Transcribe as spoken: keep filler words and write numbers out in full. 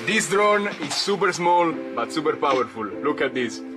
This drone is super small but super powerful. Look at this.